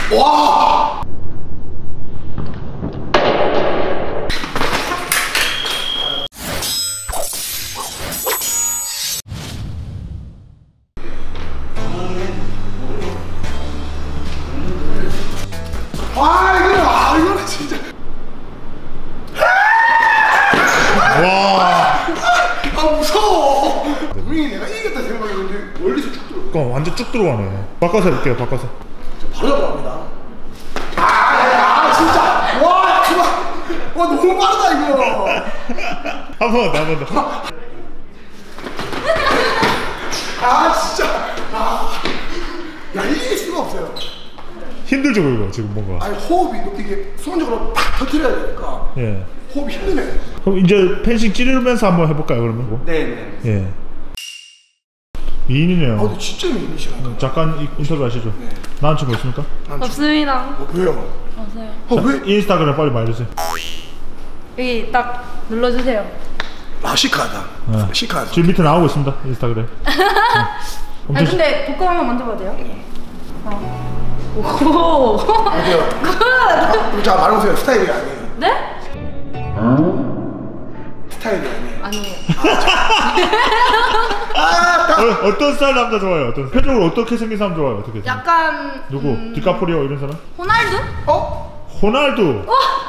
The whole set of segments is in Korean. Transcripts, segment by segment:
와! 이거는 진짜. 와. 무서워. 분명히 내가 이기겠다 생각했는데 멀리서 쭉 들어. 그럼 완전 쭉 들어가네. 바꿔서 해볼게요. 바꿔서. 바로 잡아갑니다. 진짜. 와, 정말. 와, 너무 빠르다 이거. 한 번 더. 진짜. 야, 이길 수가 없어요. 힘들죠 이거 지금 뭔가. 아니 호흡이 이게 순간적으로 팍 터뜨려야 되니까. 예. 호흡이 힘드네. 그럼 이제 펜싱 찌르면서 한번 해볼까요 그러면? 네네. 예. 미인이네요. 근데 진짜 미인이시네. 잠깐 인터뷰 하시죠. 네. 남자친구 있습니까? 없습니다. 왜요? 없어요. 왜? 인스타그램 빨리 말해주세요. 여기 딱 눌러주세요. 시크하다. 네. 시크하다. 지금 밑에 나오고 있습니다 인스타그램. 아 근데 복근 한번 만져봐도 돼요? 오. 어때요? 자, 말해보세요. 스타일이 아니에요. 네? 스타일이 아니에요. 아니에요. 어떤 스타일 남자 좋아요? 어떤 표정으로 어떻게 생긴 사람 좋아요? 어떻게? 약간 누구? 디카프리오 이런 사람? 호날두? 호날두.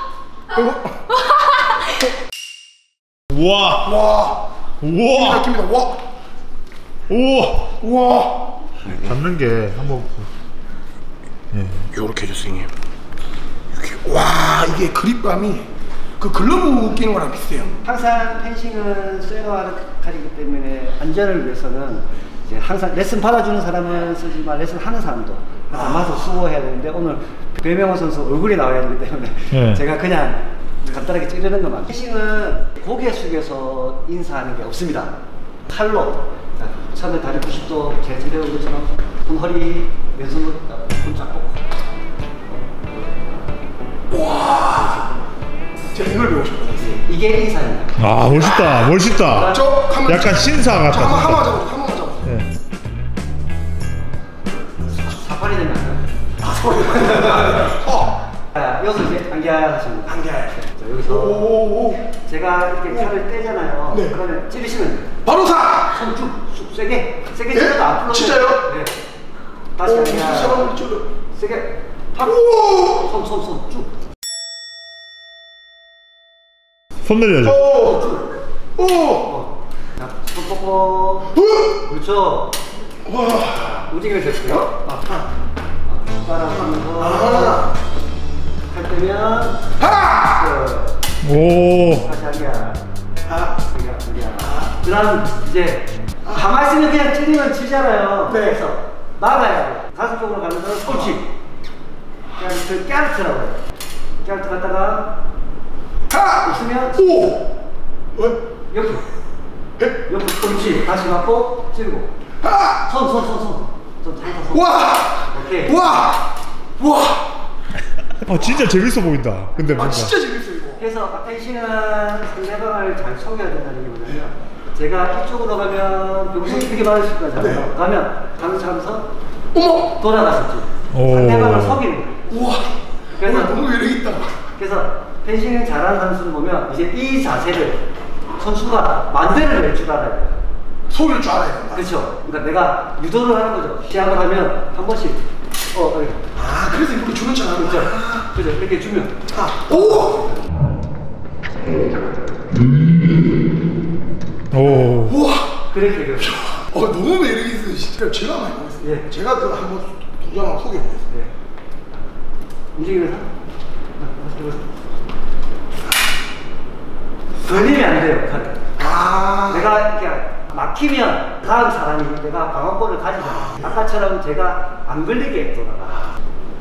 우와. 와. 우와. 느낌이다. 와. 우와. 우와. 잡는 게 한번. 예. 요렇게 해주세요. 이렇게. 와, 이게 그립감이 그 글러브 끼는 거랑 비슷해요. 항상 펜싱은 쇠로하는 칼이기 때문에 안전을 위해서는 이제 항상 레슨 받아주는 사람은 쓰지만 레슨 하는 사람도 담아서 수고해야 되는데 오늘 배명호 선수 얼굴이 나와야 되기 때문에 네. 제가 그냥 간단하게 찌르는 것만. 펜싱은 고개 숙여서 인사하는 게 없습니다. 칼로 처음에 다리 90도 제 찌르는 것처럼 본 허리 왼손으로 손 잡고. 와. 제가 이걸 배우고 싶어요. 이게 인사입니다. 아 멋있다. 멋있다. 약간 신사 같다. 한번 잡아줘. 네. 사파리 되면 안 소리. 여기서 이제 안기야 하시면 안기야. 여기서 오오오. 제가 이렇게 칼을 떼잖아요. 네. 그러면 찌르시면 돼요. 바로 사. 손 쭉 세게 찔러도 안 풀려. 진짜요? 네. 다시 안기야. 세게. 손 쭉. 손 내려야죠. 자, 손 뻗고. 그렇죠. 와. 움직임이 됐고요. 따라하면서 칼 빼면 오. 다시 안기야. 그다음 이제 가만히 있으면 그냥 찌르면 지잖아요. 네. 그래서 나가야 가슴 쪽으로 가면서 솔직. 그냥 그 깨르트라고 해요. 깨르트 갔다가 웃으면 왜? 옆으로. 옆으로 그렇지. 다시 맞고 찌르고. 손. 와. 오케이. 와. 진짜 재밌어 보인다. 근데 뭔가. 진짜 재밌어 이거. 그래서 펜싱은 상대방을 잘 속여야 된다는 게 뭐냐면 제가 이쪽으로 가면 병성이 되게 많으실 거잖아요. 네. 가면 가면서 어머. 돌아갔었지. 오. 상대방을 속이는 거예요. 우와. 그래서 너무 매력 있다. 그래서 펜싱을 잘하는 선수를 보면 이제 이 자세를 선수가 만들어낼 줄 알아야 돼요. 속일 줄 알아야 된다. 그렇죠. 그러니까 내가 유도를 하는 거죠. 시합을 하면 한 번씩 이렇게. 그래서 이렇게 주는 줄 알았죠. 그죠. 이렇게 주면. 오. 우와. 그렇게. 너무 매력 있어요. 진짜 제가 많이 보겠어요. 예. 제가 그 한번 도전하고 소개해보겠어요. 예. 움직이면서. 걸리면 안 돼요. 칼을. 내가 이렇게 막히면 다음 사람이 내가 방어권을 가지잖아. 아까처럼 제가 안 걸리게 돌아가.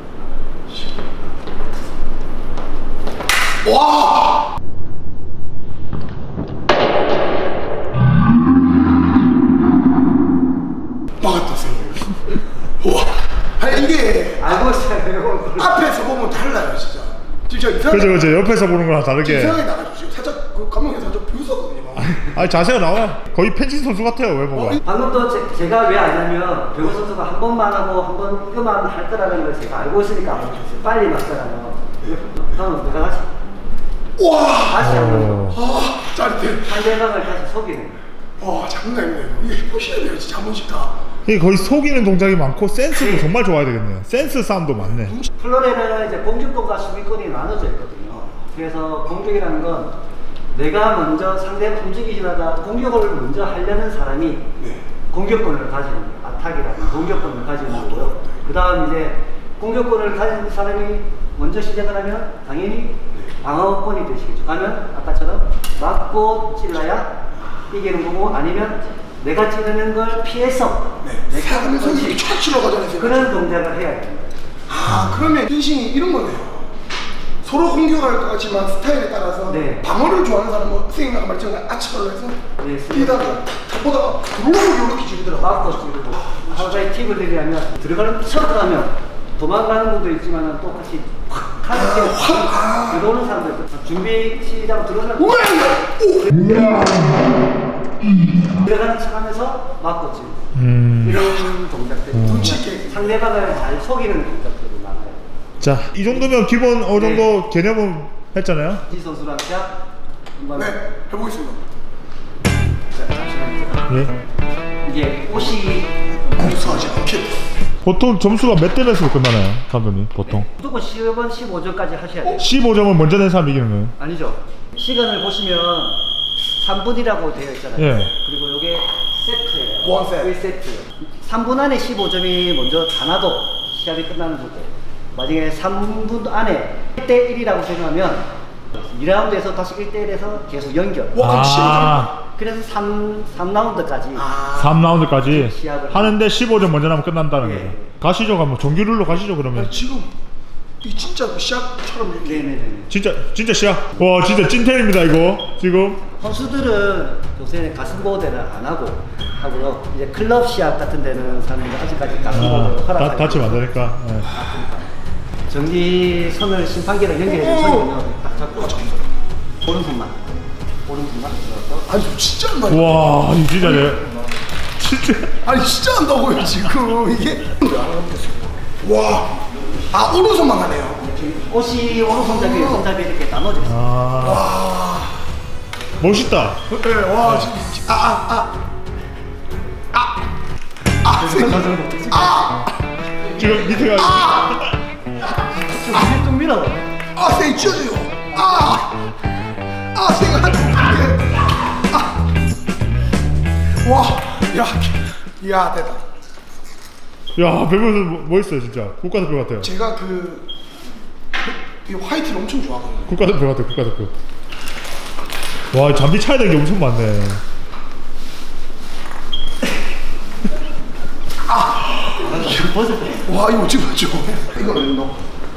와! 막았다 생각해. 와. 아니 이게 알고 있어요. 앞에서 보면 달라요 진짜. 진짜 이상하게. 그죠. 옆에서 보는 거랑 다르게. 이상하게 나가죠. 지금 살짝 그 감독님 살짝 비웃었거든요. 아니 자세가 나와. 거의 펜싱 선수 같아요 외모가. 방금도 제가 왜 아냐면 배구 선수가 한 번만 하고 한 번 이거만 할 거라는 걸 제가 알고 있으니까 안 맞췄어요. 빨리 맞잖아요. 다음은 내가 다시 다시 한번 짜릿해. 상대방을 다시 속이는. 장난 아니네요. 이게 해보셔야 돼요. 진짜 한 번씩 다. 이게 거의 속이는 동작이 많고 센스도 정말 좋아야 되겠네요. 센스 싸움도 많네. 플로레는 이제 공격권과 수비권이 나눠져 있거든요. 그래서 공격이라는 건 내가 먼저 상대방 움직이시다가 공격을 먼저 하려는 사람이 공격권을 가지는 거예요. 아탁이라는 공격권을 가지는 거고요. 그 다음 이제 공격권을 가진 사람이 먼저 시작을 하면 당연히 방어권이 되시겠죠. 가면 아까처럼 맞고 찔러야 이기는 거고, 아니면 내가 찌르는 걸 피해서 사람에서 이렇게 촥 찔러가잖아요. 그런 동작을 해야 됩니다. 그러면 펜싱이 이런 거네요. 서로 공격할 것 같지만 스타일에 따라서 방어를 좋아하는 사람은 선생님이 아까 말했지만 아치발로 해서 뛰다가 보다가 들어오고 이렇게 지르더라고요. 맞고 찌르고. 한 가지 팁을 드리자면 들어가는 쳐 들어가면 도망가는 분도 있지만 똑같이 확 하는 들어오는 사람도 있고. 준비 시작 들어가는 들어가는 척 하면서 맞고 찌르고 이런 동작들이 상대방을 잘 속이는 동작들이 많아요. 자, 이 정도면 기본 어느 정도 개념은 했잖아요. 이 선수랑 시작 한번 해보겠습니다. 자, 잠시만요. 이게 옷이 공수하지 않게 보통 점수가 몇 대 몇으로 끝나나요, 감독님? 보통 무조건 10번, 15점까지 하셔야 돼요. 15점은 먼저 낸 사람이 이기는 거예요? 아니죠. 시간을 보시면 3분이라고 되어 있잖아요. 그리고 이게 세트예요. 1세트. 3분 안에 15점이 먼저 다 나도 시합이 끝나는 거고, 만약에 3분 안에 1대1이라고 생각하면 2라운드에서 다시 1대1에서 계속 연결. 그래서 3라운드까지 3라운드까지 시합을 하는데 15점 먼저 나면 끝난다는 거예요. 가시죠, 가면 정규 룰로 가시죠 그러면. 지금 이 진짜 시합처럼 이렇게 진짜 시합. 와, 진짜 찐텐입니다 이거 지금. 선수들은 요새 가슴 보호대를 안 하고요. 이제 클럽 시합 같은 데는 사람들이 아직까지 가슴 보호대를 허락하지 다치면 안 되니까. 정지 선을 심판기랑 연결해준 선이요. 딱 잡고 오른손만 아니 진짜 한다. 와, 이 진짜네. 진짜. 아니 진짜 한다고요 지금 이게. 오른손만 하네요. 옷이 오른손잡이 왼손잡이 이렇게 나눠져 있어요. 멋있다. 지금 밑에가 좀 밀어. 선생님 치워줘요. 선생님 야 됐다. 야, 배구에서 멋있어요 진짜. 국가대표 같아요. 제가 이 화이트를 엄청 좋아하거든요. 국가대표 같아요, 국가대표. 와, 잠비 차야 되는 게 엄청 많네. 와 이거 어찌 봤죠? 이거 너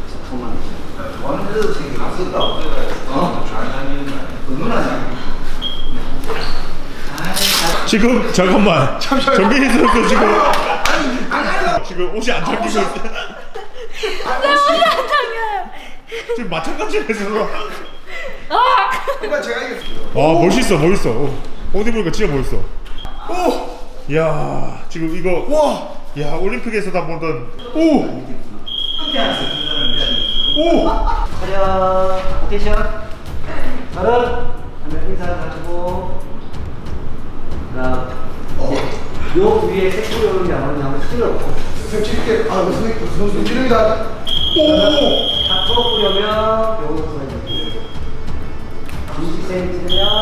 지금 잠깐만. 정빈이 선수 지금 옷이 안 잠기고 있어. 옷이 안 잠겨요. 지금 마찬가지에서. 그러니까 제가 이겼습니다. 와, 멋있어. 옷 입으니까 진짜 멋있어. 야, 지금 이거. 야, 올림픽에서 다 보던. 차렷, 어테이션. 발음. 하면 인사 가지고. 요 위에 색소리 오는지 안 오는지 한번 찔러보고. 선생님 찌를게. 선생님 찌릅니다. 다 풀어보려면 요거 써야죠. 20cm 찌르면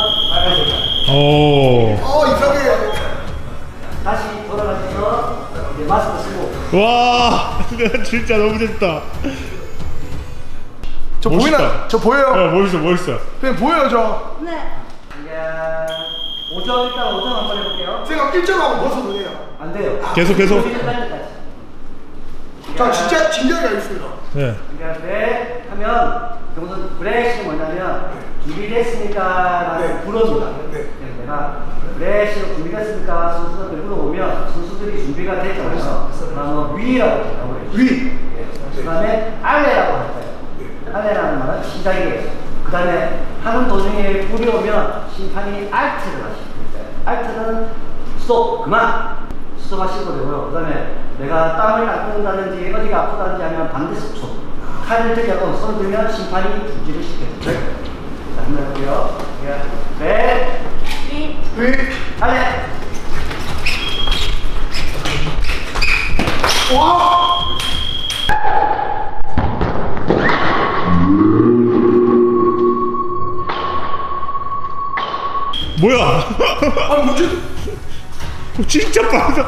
빨간색깔. 이상해. 다시 돌아가셔서 이제 마스크 쓰고. 와, 진짜 너무 재밌다. 저 멋있다. 보이나? 저 보여요? 멋있어. 그냥 보여요 저. 네. 이제 5점 일단 5점 한번 해볼게요. 제가 1점 하고 벗어도 돼요. 안 돼요. 계속. 자 진짜 진지하게 하겠습니다. 네. 브레 하면 여기서 브레시는 뭐냐면 준비됐습니까라는 물어줍니다. 내가 브레시로 준비됐습니까 선수들을 물어보면 선수들이 준비가 됐잖아요. 그러면 위라고 생각을 해요. 그 다음에 알레라고 할 거예요. 알레라는 말은 시작이에요. 다음에 하는 도중에 불이 오면 심판이 알트를 하십니다. 알트는 스톱, 그만! 스톱하시고 되고요. 그 다음에 내가 땀을 닦는다든지 어디가 아프다든지 하면 반대 스톱. 칼을 들려고 손 들면 심판이 중지를 시켜줍니다. 자, 한번 해볼게요. 네. 할래. 와! 뭐야? 아니 뭐지? 진짜 빠르다.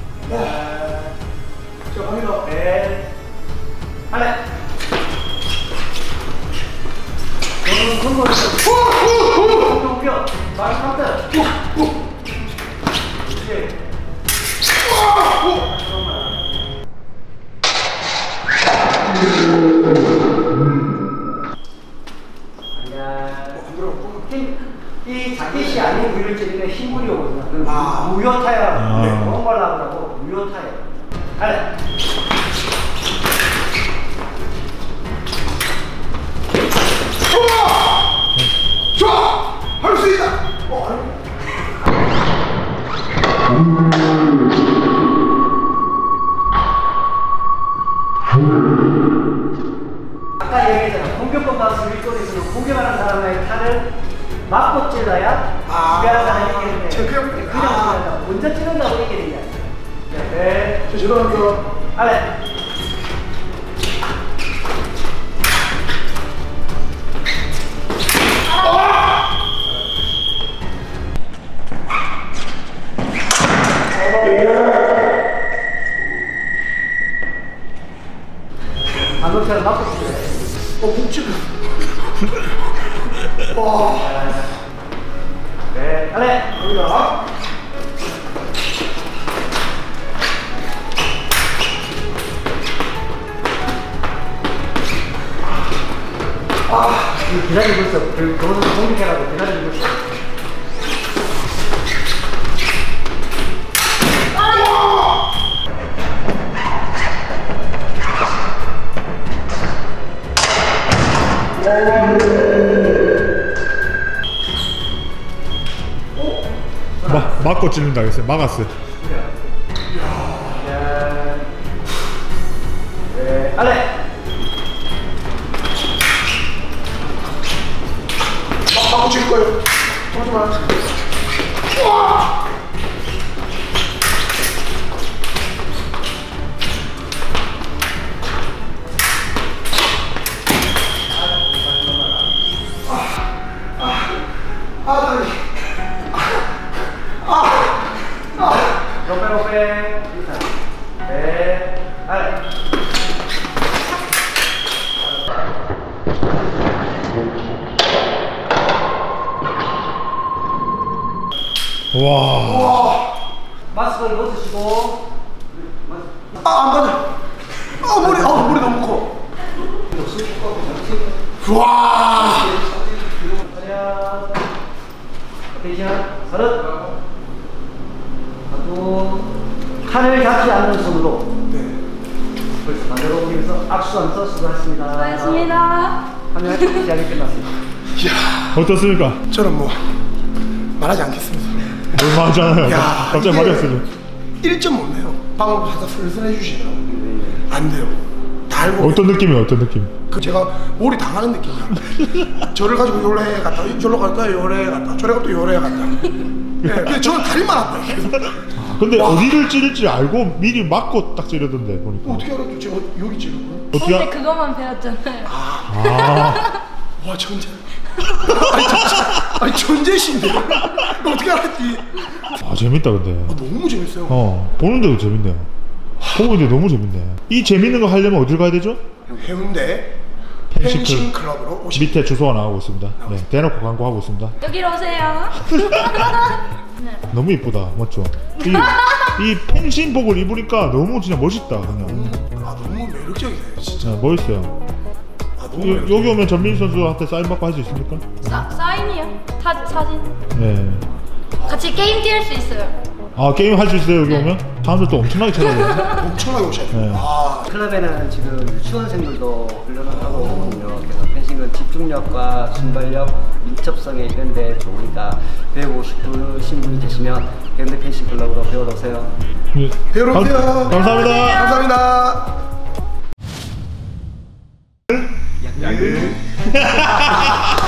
자 갑니다. 네. 할래. 너는 손을 웃겨. 마지막 때. 그렇지. 이 자켓이 아닌 무효를 찌르면 흰물이 오거든요. 무효타야. 네. 그런 걸 하고 무효타야. 할래. 좋아! 할 수 있다! 아까 얘기했잖아. 공격권 받아서 일거리에서는 공격하는 사람의 칼을 맞고 찔러야 공격하는 사람이 이기는데 그냥 먼저 찔른다고 이기는 게 아니야. 네. 저 죄송합니다. 할래. 방금처럼 맞고 찔러야 돼. 묵직해. 와. 네. 할래. 갑니다. 기다리고 있어. 그거는 공격해라고 기다리고 있어. 맞고 찌른다 그랬어요. 막았어요. 네. 할래. 막고 칠 거예요. 잠시만. 와! 다리. 로페. 네. 할래. 와. 마스크를 벗으시고. 안 맞아. 머리 너무 커. 와. 텐션. 서른. 하고 칼을 잡지 않는 손으로. 네. 벌써 반대로 옮기면서 악수하면서 수고하셨습니다. 수고하셨습니다. 하면 시작이 끝났습니다. 이야. 어떻습니까? 저는 뭐 말하지 않겠습니다. 얼마 하잖아요. 야, 갑자기 말이 없어요. 1점 못 내요. 방금 하다 슬슬 해주시더라고요. 안 돼요. 다 알고. 어떤 느낌이에요? 어떤 느낌? 그 제가 몰이 당하는 느낌이야. 저를 가지고 요래 갔다, 저로 갔다, 요래 갔다, 저래 갔다, 요래 갔다. 네, 근데 저는 다리만 아파요. 계속. 근데 와. 어디를 찌를지 알고 미리 맞고 딱 찌르던데 보니까. 어떻게 알았죠? 제가 여기 찌르고요. 어떻게 근데 그것만 배웠잖아요. 와 천재. 아니 천재신데. 어떻게 알았지? 재밌다 근데. 너무 재밌어요. 보는데도 재밌네요. 보는데 너무 재밌네. 이 재밌는 거 하려면 어딜 가야 되죠? 해운대 펜싱 펜싱 클럽으로 오시면 밑에 주소가 나오고 있습니다. 네, 대놓고 광고하고 있습니다. 여기로 오세요. 너무 이쁘다, 맞죠? 이 펜싱복을 입으니까 너무 진짜 멋있다 그냥. 너무 매력적이네 진짜. 네, 멋있어요. 너무 여기 오면 전민 선수한테 사인 받고 할 수 있습니까? 사인이요? 사진. 네. 같이 게임 뛸 수 있어요. 게임 할 수 있어요 여기 오면? 사람들 또 엄청나게 찾아오거든요. 엄청나게 오셔요. 네. 클럽에는 지금 유치원생들도 훈련을 하고 오거든요. 그래서 펜싱은 집중 집중력과 순발력, 민첩성에 이런 데 좋으니까 배우고 싶으신 분이 계시면 해운대 펜싱 클럽으로 배우러 오세요. 배우러 오세요. 감사합니다. 감사합니다. 야근.